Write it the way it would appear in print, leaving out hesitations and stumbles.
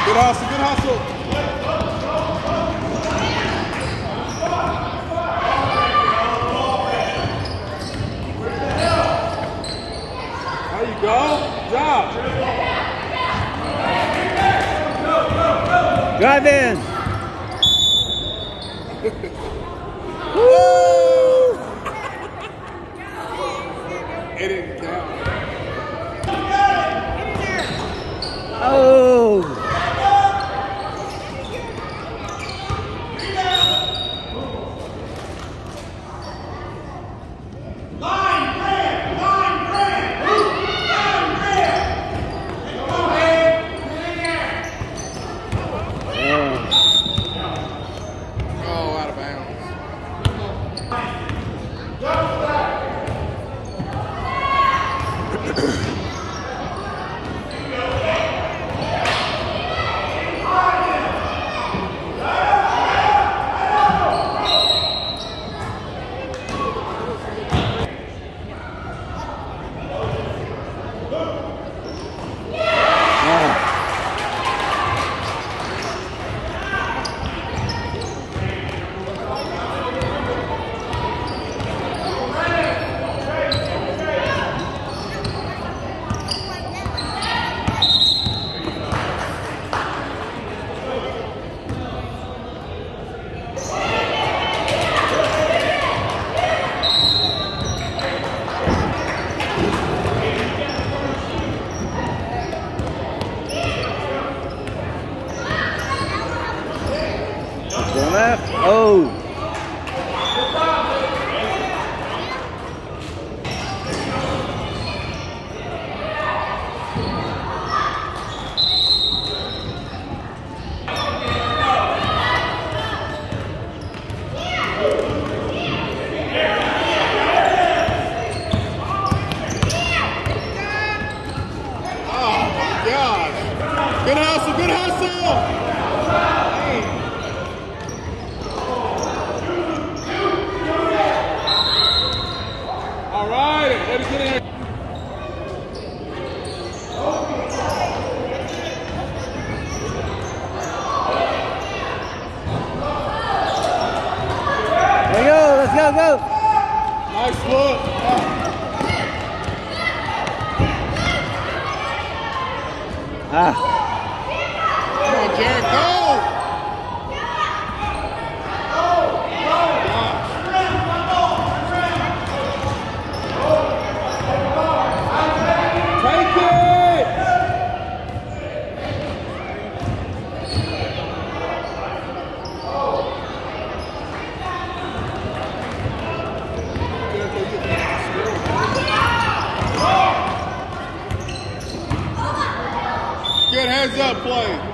Good hustle, good hustle. There you go. Good job. Drive in. Woo! It didn't count. Oh. Left. Oh. Oh my gosh. Good hustle, good hustle. All right, let us get in here. There you go, let's go, go. Nice look. Ah. Come on, Jared, go. Take it. Good heads up play.